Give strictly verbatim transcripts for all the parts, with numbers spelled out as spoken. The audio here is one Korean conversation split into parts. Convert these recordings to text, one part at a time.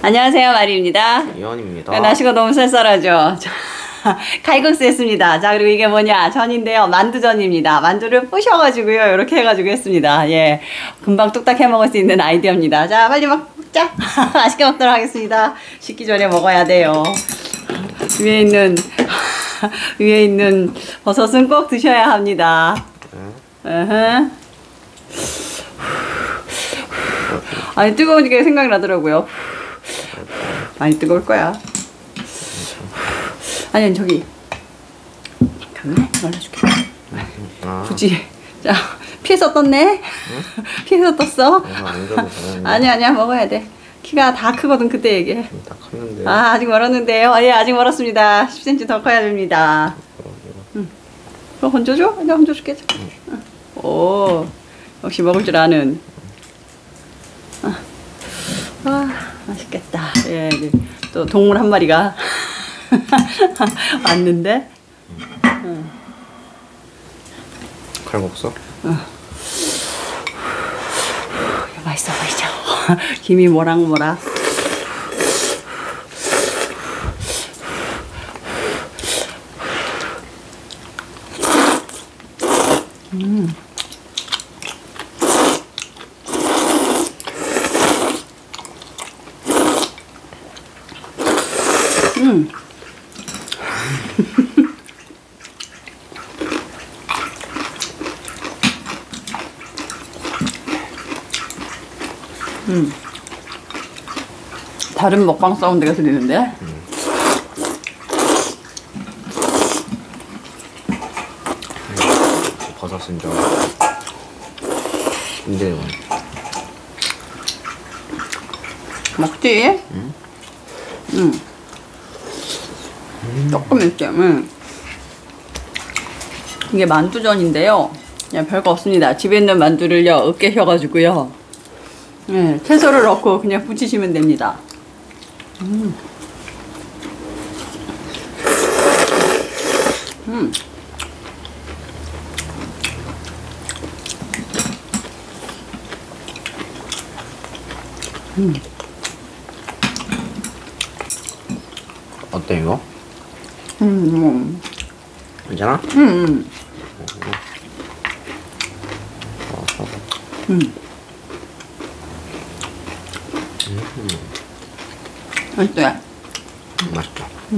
안녕하세요, 마리입니다. 이현입니다. 날씨가 너무 쌀쌀하죠. 칼국수 했습니다. 자, 그리고 이게 뭐냐? 전인데요. 만두전입니다. 만두를 부셔가지고요. 이렇게 해가지고 했습니다. 예. 금방 뚝딱 해 먹을 수 있는 아이디어입니다. 자, 빨리 먹자. 맛있게 먹도록 하겠습니다. 식기 전에 먹어야 돼요. 위에 있는, 위에 있는 버섯은 꼭 드셔야 합니다. 으흠. 아니, 뜨거우니까 생각이 나더라고요. 많이 뜨거울 거야. 아니, 저기. 잠깐만, 말라줄게. 아. 굳이. 자, 피해서 떴네? 응? 피해서 떴어? 아니, 아니야, 먹어야 돼. 키가 다 크거든, 그때 얘기해. 다 컸는데. 아, 아직 멀었는데요. 예, 아직 멀었습니다. 십 센티미터 더 커야 됩니다. 응. 그거 건져줘? 내가 건져줄게. 응. 오, 역시 먹을 줄 아는. 아, 와, 맛있겠다. 예, 또 동물 한 마리가 왔는데. 응. 칼국수? 응. 맛있어 보이죠? 김이 모락모락. 음. 음. 음. 다른 먹방 사운드가 들리는데? 음. 버섯은 좀 근데 먹지? 응. 응. 음. 조금 있지. 응. 이게 만두전인데요. 그냥 별거 없습니다. 집에 있는 만두를요, 으깨 셔가지고요. 네, 채소를 넣고 그냥 부치시면 됩니다. 음. 음. 음. 어때 이거? 음, 음. 괜찮아? 음, 음. 음. 음. 어때? 맛있다. 음.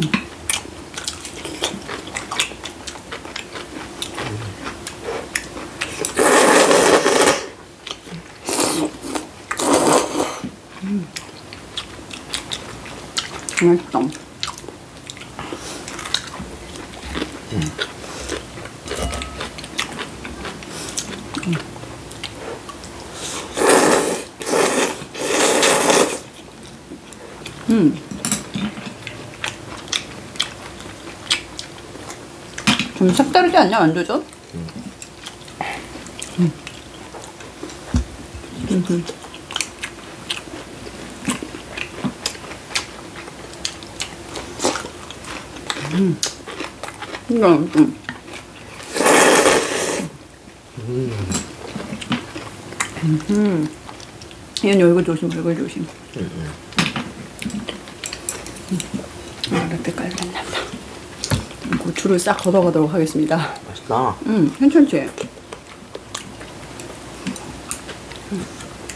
음. 맛있다. 음. 음. 좀 색다르지 않냐, 완두전? 음. 음. 음. 음. 이거, 음. 음. 음. 얘는 얼굴 조심, 얼굴 조심. 음. 음. 이렇게 깔면 난다. 고추를 싹 걷어가도록 하겠습니다. 맛있다. 음, 괜찮지? 음.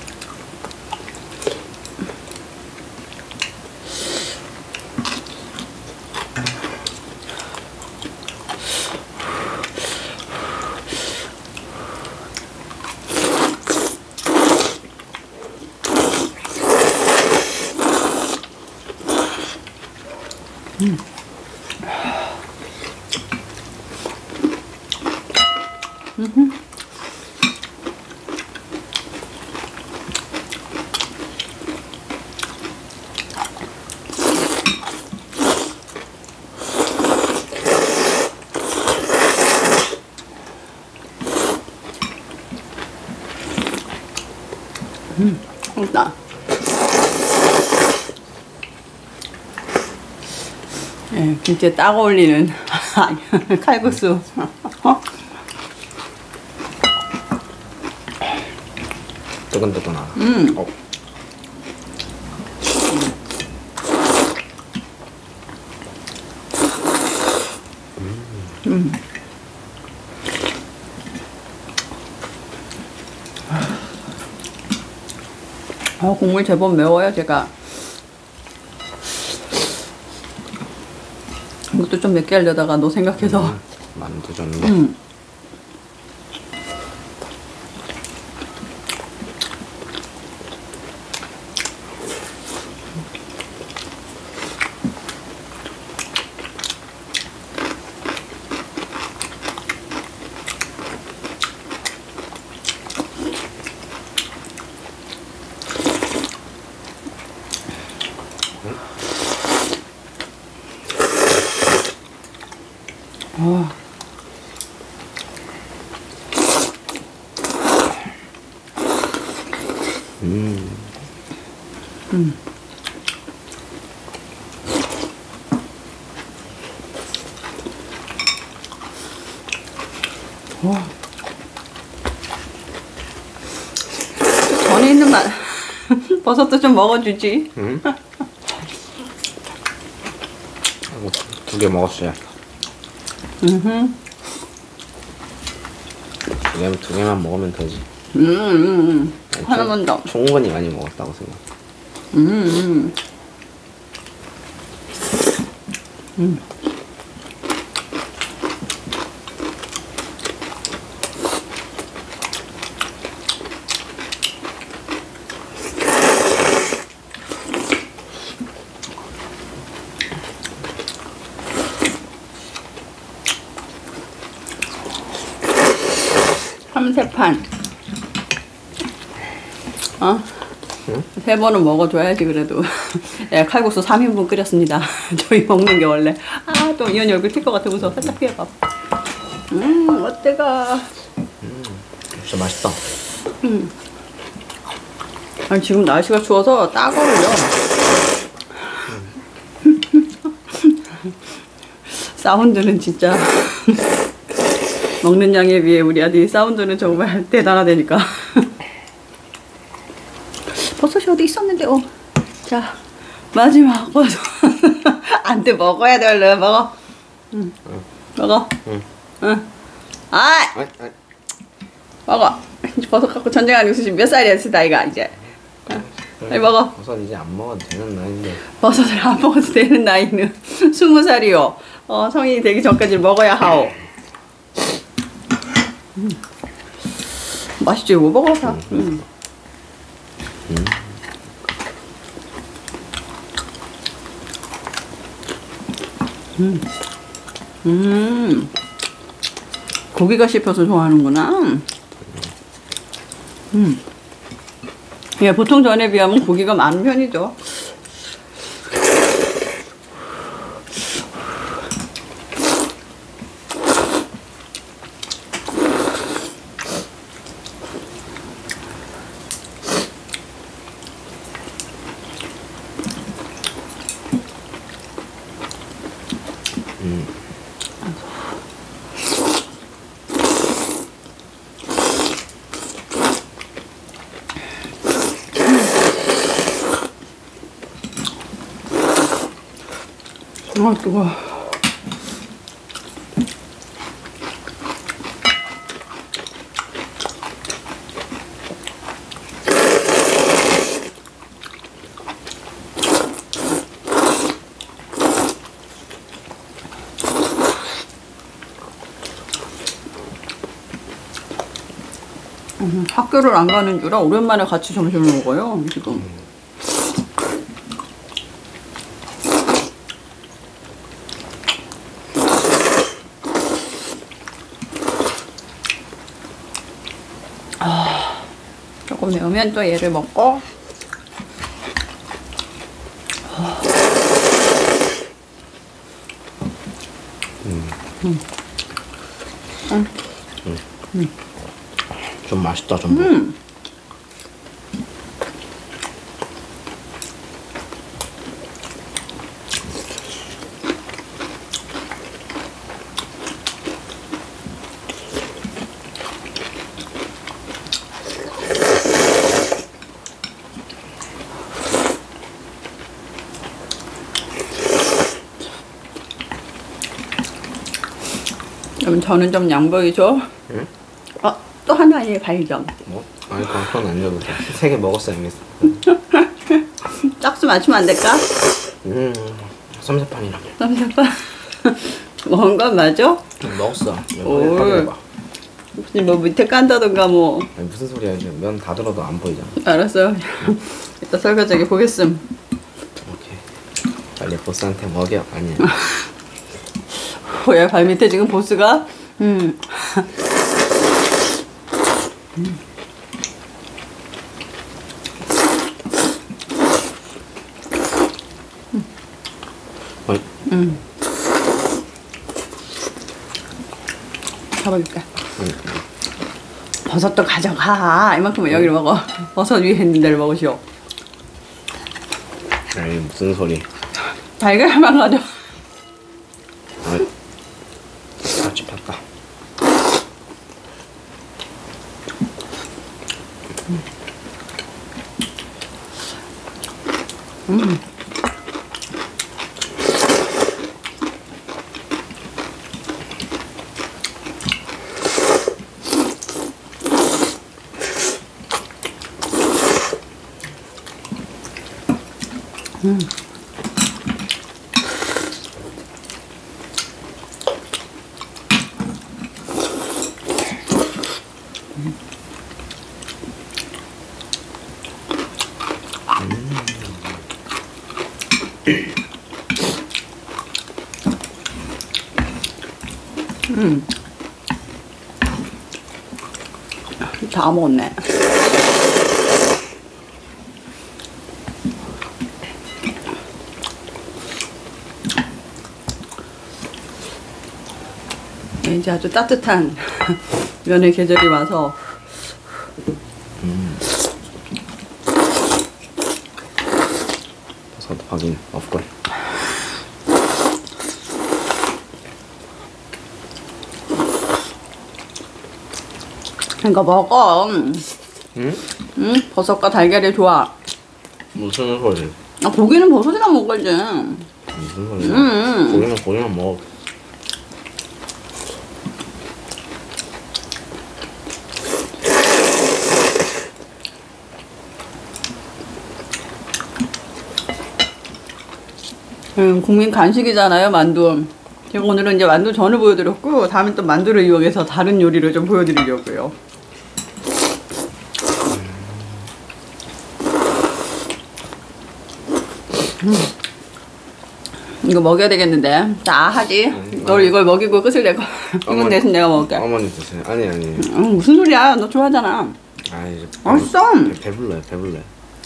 음. 음흠. 음, 맛있다. 예, 김치에 딱 어울리는 칼국수. 뜨끈뜨끈하다. 음. 어. 음. 아, 국물 제법 매워요, 제가. 이것도 좀 맵게 하려다가 너 생각해서. 음, 만두 줬는데. 음. 어. 음. 음. 와. 전에 있는 맛. 버섯도 좀 먹어주지. 음. 두 개 먹었어요. 음. 두 개, 두 개만 먹으면 되지. 음, 음, 음. 아니, 하나만 더. 충분히 많이 먹었다고 생각. 음, 음. 음. 삼세 판. 어? 응? 세 번은 먹어줘야지, 그래도. 네, 칼국수 삼 인분 끓였습니다. 저희 먹는 게 원래. 아, 또 이현이 얼굴 튈 것 같아. 무서워. 살짝 피해봐. 음, 어때가. 음, 진짜 맛있다. 음. 아니, 지금 날씨가 추워서 딱 어울려. 사운드는 진짜. 먹는 양에 비해 우리 아들이 사운드는 정말 대단하다니까. 버섯이 어디 있었는데, 어. 자, 마지막 버섯. 안 돼, 먹어야 돼, 얼른. 먹어. 응. 응. 먹어. 응. 응. 아! 아이, 아이. 먹어. 이제 버섯 갖고 전쟁하는 수지 몇 살이야, 나이가, 이제. 응. 빨리 먹어. 버섯 이제 안 먹어도 되는 나이인데. 버섯을 안 먹어도 되는 나이는 스무 살이요. 어, 성인이 되기 전까지 먹어야 하오. 음. 맛있지, 이거 먹어서. 음. 음. 음. 음. 고기가 씹혀서 좋아하는구나. 음. 예, 보통 전에 비하면 고기가 많은 편이죠. 음. 아, 뜨거워. 음, 학교를 안 가는 줄라 오랜만에 같이 점심을 먹어요, 지금. 아, 조금 매우면 또 얘를 먹고. 음. 음. 음. 음. 음. 좀 맛있다, 좀. 음. 그럼 저는 좀 양보해줘. 응? 어, 또 하나의 발견. 뭐? 아니 그럼 그건 안 줘도 돼. 세 개 먹었어 이미. 짝수 맞추면 안 될까? 음, 삼세판이라며. 삼십팔. 먹은 건 맞아? 응, 먹었어. 오. 확인해봐. 혹시 뭐 밑에 깐다던가 뭐. 아니, 무슨 소리야 지금 면 다 들어도 안 보이잖아. 알았어. 이따 설거지하게 보겠음. 오케이. 빨리 보스한테 먹여. 아니야. 뭐야, 발 밑에 지금 보스가? 음. 음. 어이. 음. 잡아줄게. 응. 버섯도 가져가. 이만큼은 여기를 먹어. 버섯 위에 있는 데를 먹으시오. 아니 무슨 소리. 달걀만 가져. 아이. 같이 팠다. 음. 음. 음. 다 먹었네. 이제 아주 따뜻한 면의 계절이 와서 음. 버섯 확인 없군. 이거 먹어. 응? 응? 버섯과 달걀이 좋아. 무슨 소리? 아, 고기는 버섯이랑 먹어야지. 무슨 소리야? 음. 고기는 고기만 먹어. 음, 국민 간식이잖아요, 만두. 제가 오늘은 이제 만두 전을 보여드렸고, 다음에 또 만두를 이용해서 다른 요리를 좀 보여드리려고요. 음. 이거 먹여야 되겠는데. 자, 하지. 음, 널 이걸 먹이고 끝을 내고. 이건 어머니. 대신 내가 먹을게. 어머니 드세요. 아니 아니. 음, 무슨 소리야. 너 좋아하잖아. 아이 이제 알았어. 배- 배불러요 배불러요.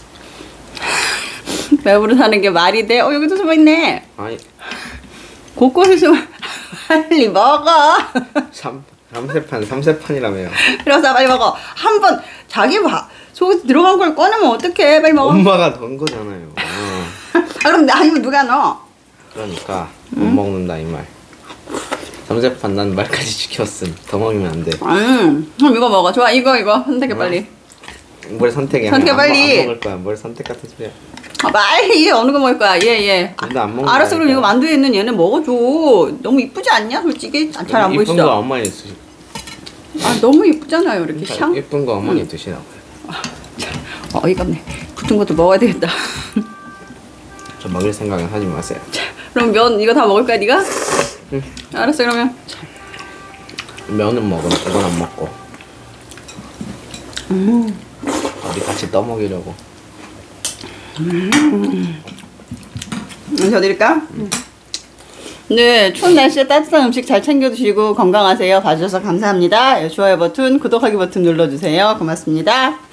배부르 사는 게 말이 돼? 어, 여기도 숨어있네. 아니 곳곳에 숨어. 빨리 먹어. 삼 삼세판 삼세판이라며요. 그래서 빨리 먹어. 한 번 자기 봐. 속에 들어간 걸 꺼내면 어떡해. 빨리 먹어. 엄마가 넣은 거잖아요. 어. 아, 그럼 나 아니면 누가 넣어? 그러니까 못 먹는다 이 말. 삼세판 난 말까지 지켰음. 더 먹으면 안 돼. 음, 그럼 이거 먹어. 좋아, 이거 이거 선택해 빨리. 뭘 선택해? 선택해, 안, 빨리. 안 먹을 거야. 뭘 선택 같은 소리야. 아, 빨리 어느 거 먹을 거야? 예 예. 근데 안 먹는 알았어. 그럼 거니까. 이거 만두에 있는 얘는 먹어줘. 너무 이쁘지 않냐? 솔직히 잘 안 이쁜 거 보이시죠? 엄마니 드시. 아, 너무 이쁘잖아요. 이렇게 샹. 예쁜 거 어머니 드시라고요. 어이가 없네. 붙은 것도 먹어야 되겠다. 저 먹을 생각은 하지 마세요. 그럼 면 이거 다 먹을 거야, 네가? 응. 알았어. 그러면. 면은 먹어. 이건 안 먹고. 음. 어디 같이 떠먹이려고. 음, 저 드릴까? 음. 네, 추운 날씨에 따뜻한 음식 잘 챙겨 드시고 건강하세요. 봐주셔서 감사합니다. 좋아요 버튼, 구독하기 버튼 눌러주세요. 고맙습니다.